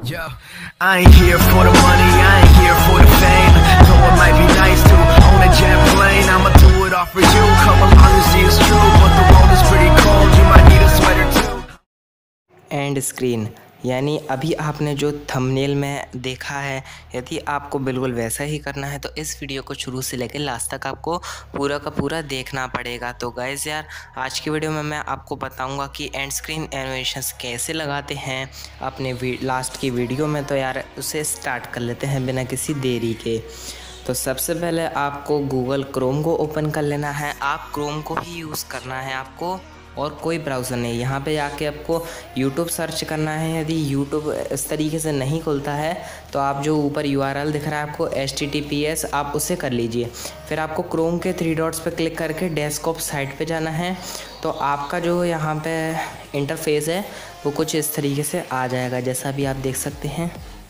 Yo, I ain't here for the money, I ain't here for the fame. Though it might be nice to own a jet plane, I'ma do it all for you. Come along and see it's true, but the world is pretty cold. You might need a sweater too. And screen यानी अभी आपने जो thumbnail में देखा है, यदि आपको बिल्कुल वैसा ही करना है तो इस वीडियो को शुरू से लेकर लास्ट तक आपको पूरा का पूरा देखना पड़ेगा। तो गाइज़ यार, आज की वीडियो में मैं आपको बताऊंगा कि एंड स्क्रीन एनिमेशंस कैसे लगाते हैं अपने लास्ट की वीडियो में। तो यार उसे स्टार्ट कर लेते हैं बिना किसी देरी के। तो सबसे पहले आपको गूगल क्रोम को ओपन कर लेना है। आप क्रोम को ही यूज़ करना है आपको, और कोई ब्राउज़र नहीं। यहाँ पे जाके आपको यूट्यूब सर्च करना है। यदि यूट्यूब इस तरीके से नहीं खुलता है तो आप जो ऊपर URL दिख रहा है आपको HTTPS, आप उसे कर लीजिए। फिर आपको क्रोम के 3 डॉट्स पे क्लिक करके डेस्कटॉप साइट पे जाना है। तो आपका जो यहाँ पे इंटरफेस है वो कुछ इस तरीके से आ जाएगा, जैसा भी आप देख सकते हैं।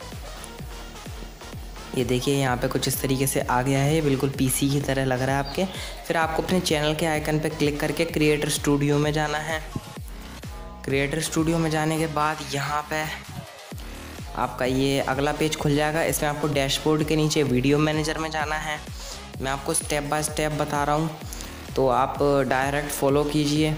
ये देखिए यहाँ पे कुछ इस तरीके से आ गया है, बिल्कुल PC की तरह लग रहा है आपके। फिर आपको अपने चैनल के आइकन पे क्लिक करके क्रिएटर स्टूडियो में जाना है। क्रिएटर स्टूडियो में जाने के बाद यहाँ पे आपका ये अगला पेज खुल जाएगा। इसमें आपको डैशबोर्ड के नीचे वीडियो मैनेजर में जाना है। मैं आपको स्टेप बाय स्टेप बता रहा हूँ, तो आप डायरेक्ट फॉलो कीजिए।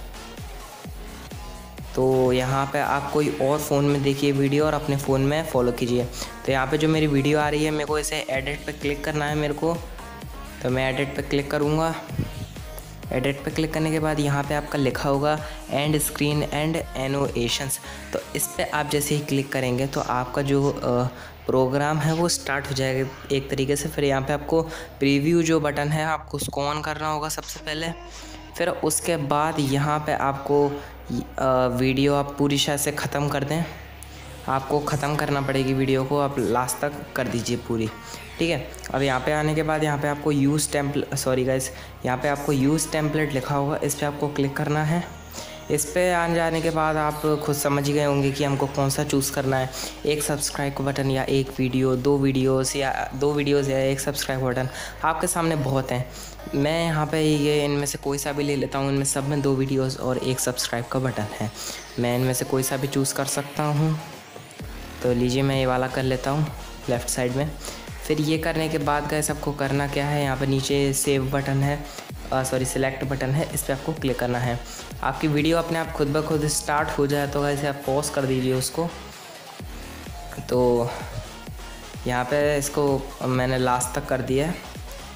तो यहाँ पे आप कोई और फ़ोन में देखिए वीडियो और अपने फ़ोन में फॉलो कीजिए। तो यहाँ पे जो मेरी वीडियो आ रही है, मेरे को इसे एडिट पे क्लिक करना है मेरे को। तो मैं एडिट पे क्लिक करूँगा। एडिट पे क्लिक करने के बाद यहाँ पे आपका लिखा होगा एंड स्क्रीन एंड एनिमेशंस। तो इस पर आप जैसे ही क्लिक करेंगे तो आपका जो प्रोग्राम है वो स्टार्ट हो जाएगा एक तरीके से। फिर यहाँ पे आपको प्रीव्यू जो बटन है आपको उसको ऑन करना होगा सबसे पहले। फिर उसके बाद यहाँ पे आपको वीडियो आप पूरी शायद से ख़त्म कर दें। आपको ख़त्म करना पड़ेगी वीडियो को, आप लास्ट तक कर दीजिए पूरी, ठीक है। अब यहाँ पे आने के बाद यहाँ पे आपको यूज़ टेम्पलेट लिखा होगा, इस पर आपको क्लिक करना है। इस पे आने जाने के बाद आप खुद समझ गए होंगे कि हमको कौन सा चूज़ करना है। एक सब्सक्राइब का बटन या एक वीडियो, 2 वीडियोस या एक सब्सक्राइब बटन आपके सामने बहुत हैं। मैं यहाँ पे ये इनमें से कोई सा भी ले लेता हूँ। इनमें सब में 2 वीडियोस और एक सब्सक्राइब का बटन है। मैं इनमें से कोई सा भी चूज़ कर सकता हूँ। तो लीजिए मैं ये वाला कर लेता हूँ लेफ़्ट साइड में। फिर ये करने के बाद गाइस आपको करना क्या है, यहाँ पर नीचे सेव बटन है, सिलेक्ट बटन है, इस पर आपको क्लिक करना है। आपकी वीडियो अपने आप खुद ब खुद स्टार्ट हो जाए तो वैसे आप पॉज कर दीजिए उसको। तो यहाँ पे इसको मैंने लास्ट तक कर दिया है।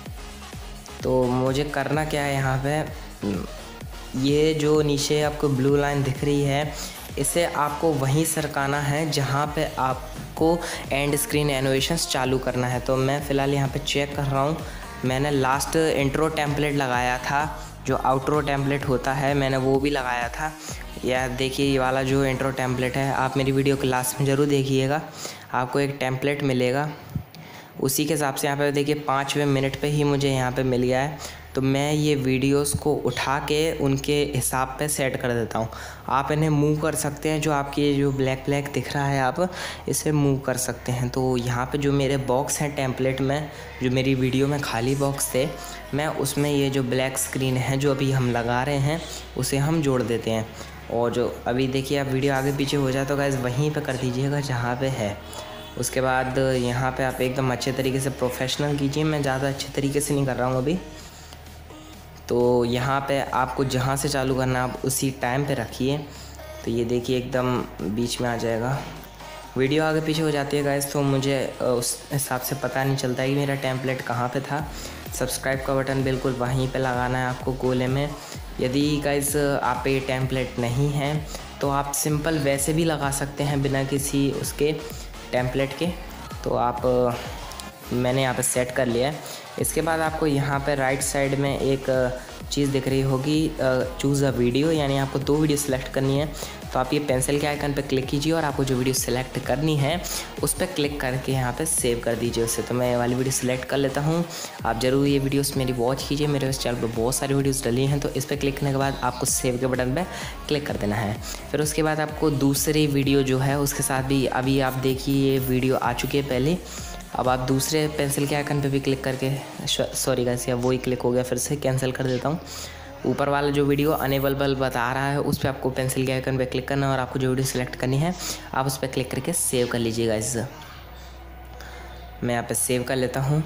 तो मुझे करना क्या है, यहाँ पे ये जो नीचे आपको ब्लू लाइन दिख रही है, इसे आपको वहीं सरकाना है जहाँ पे आपको एंड स्क्रीन एनिमेशंस चालू करना है। तो मैं फ़िलहाल यहाँ पे चेक कर रहा हूँ। मैंने लास्ट इंट्रो टेम्पलेट लगाया था, जो आउटरो टेम्पलेट होता है मैंने वो भी लगाया था। यह देखिए ये वाला जो इंट्रो टेम्पलेट है, आप मेरी वीडियो के लास्ट में ज़रूर देखिएगा, आपको एक टेम्पलेट मिलेगा। उसी के हिसाब से यहाँ पे देखिए 5वें मिनट पे ही मुझे यहाँ पे मिल गया है। तो मैं ये वीडियोस को उठा के उनके हिसाब पे सेट कर देता हूँ। आप इन्हें मूव कर सकते हैं, जो आपकी ये जो ब्लैक दिख रहा है आप इसे मूव कर सकते हैं। तो यहाँ पे जो मेरे बॉक्स हैं टेम्पलेट में, जो मेरी वीडियो में खाली बॉक्स थे, मैं उसमें ये जो ब्लैक स्क्रीन है जो अभी हम लगा रहे हैं उसे हम जोड़ देते हैं। और जो अभी देखिए आप वीडियो आगे पीछे हो जाए तो गाइस वहीं पर कर दीजिएगा जहाँ पर है। उसके बाद यहाँ पे आप एकदम अच्छे तरीके से प्रोफेशनल कीजिए। मैं ज़्यादा अच्छे तरीके से नहीं कर रहा हूँ अभी। तो यहाँ पे आपको जहाँ से चालू करना है आप उसी टाइम पे रखिए। तो ये देखिए एकदम बीच में आ जाएगा। वीडियो आगे पीछे हो जाती है गाइस, तो मुझे उस हिसाब से पता नहीं चलता है कि मेरा टेम्पलेट कहाँ पे था। सब्सक्राइब का बटन बिल्कुल वहीं पे लगाना है आपको गोले में। यदि गाइस आप पे टेम्पलेट नहीं है तो आप सिंपल वैसे भी लगा सकते हैं बिना किसी उसके टेम्पलेट के। तो आप मैंने यहाँ पे सेट कर लिया है। इसके बाद आपको यहाँ पे राइट साइड में एक चीज़ दिख रही होगी, चूज़ अ वीडियो, यानी आपको 2 वीडियो सेलेक्ट करनी है। तो आप ये पेंसिल के आइकन पे क्लिक कीजिए और आपको जो वीडियो सेलेक्ट करनी है उस पर क्लिक करके यहाँ पे सेव कर दीजिए उसे। तो मैं ये वाली वीडियो सेलेक्ट कर लेता हूँ। आप ज़रूर ये वीडियोस मेरी वॉच कीजिए। मेरे इस चैनल पर बहुत सारी वीडियोस डली हैं। तो इस पर क्लिक करने के बाद आपको सेव के बटन पर क्लिक कर देना है। फिर उसके बाद आपको दूसरी वीडियो जो है उसके साथ भी, अभी आप देखिए ये वीडियो आ चुकी है पहले। अब आप दूसरे पेंसिल के आइकन पे भी क्लिक करके, सॉरी गाइस, या वही क्लिक हो गया, फिर से कैंसिल कर देता हूँ। ऊपर वाला जो वीडियो अनेबल बता रहा है उस पर आपको पेंसिल के आइकन पे क्लिक करना है और आपको जो वीडियो सेलेक्ट करनी है आप उस पर क्लिक करके सेव कर लीजिएगा। मैं यहाँ पे सेव कर लेता हूँ।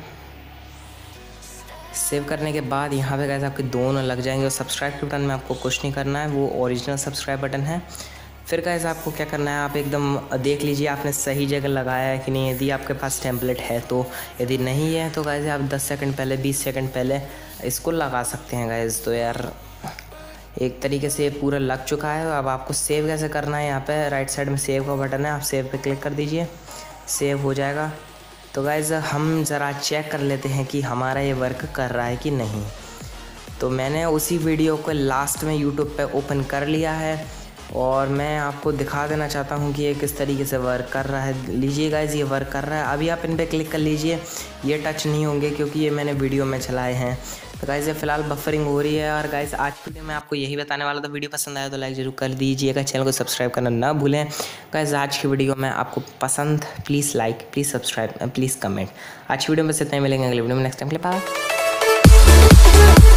सेव करने के बाद यहाँ पे गाइस आपके दोनों लग जाएंगे और सब्सक्राइब के बटन में आपको कुछ नहीं करना है, वो ओरिजिनल सब्सक्राइब बटन है। फिर गाइस आपको क्या करना है, आप एकदम देख लीजिए आपने सही जगह लगाया है कि नहीं। यदि आपके पास टेम्पलेट है तो, यदि नहीं है तो गाइस आप 10 सेकंड पहले 20 सेकंड पहले इसको लगा सकते हैं गाइस। तो यार एक तरीके से पूरा लग चुका है। अब आपको सेव कैसे करना है, यहाँ पे राइट साइड में सेव का बटन है, आप सेव पे क्लिक कर दीजिए, सेव हो जाएगा। तो गाइस हम ज़रा चेक कर लेते हैं कि हमारा ये वर्क कर रहा है कि नहीं। तो मैंने उसी वीडियो को लास्ट में यूट्यूब पे ओपन कर लिया है और मैं आपको दिखा देना चाहता हूँ कि ये किस तरीके से वर्क कर रहा है। लीजिए गाइस ये वर्क कर रहा है। अभी आप इन पे क्लिक कर लीजिए, ये टच नहीं होंगे क्योंकि ये मैंने वीडियो में चलाए हैं। तो गाइस ये फिलहाल बफरिंग हो रही है। और गाइस आज के लिए मैं आपको यही बताने वाला था। वीडियो पसंद आया तो लाइक जरूर कर दीजिएगा, चैनल को सब्सक्राइब करना ना भूलें। गाइस आज की वीडियो में आपको पसंद, please like, please subscribe, please comment. आज की वीडियो में बस इतना ही, मिलेंगे अगले वीडियो में नेक्स्ट टाइम के लिए। बाय।